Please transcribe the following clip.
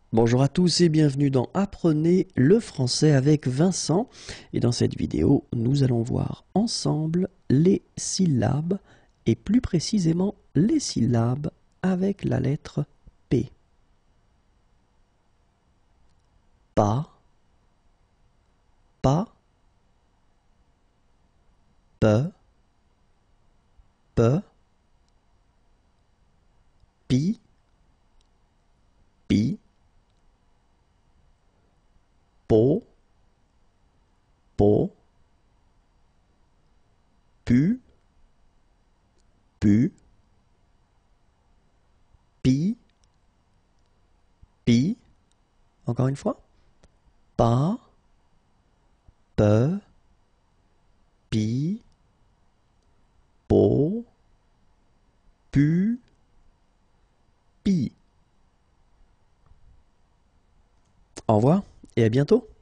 Bonjour à tous et bienvenue dans Apprenez le français avec Vincent. Et dans cette vidéo, nous allons voir ensemble les syllabes et plus précisément les syllabes avec la lettre P. Pas, pas, pe, pe, pi, pi, po, po, pu, pu, pi, pi, encore une fois, pas, pe, pi, po, pu, pi. Au revoir et à bientôt.